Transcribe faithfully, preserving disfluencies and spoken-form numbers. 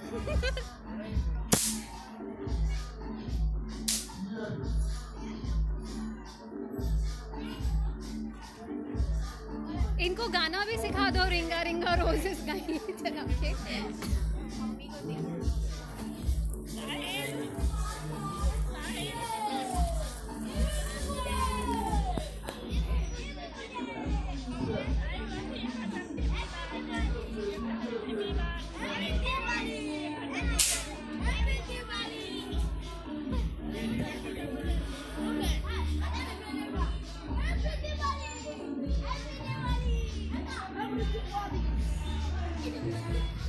इनको गाना भी सिखा दो, रिंगा रिंगा रोजेस गाइए चला के। मम्मी को दे। Happy Diwali!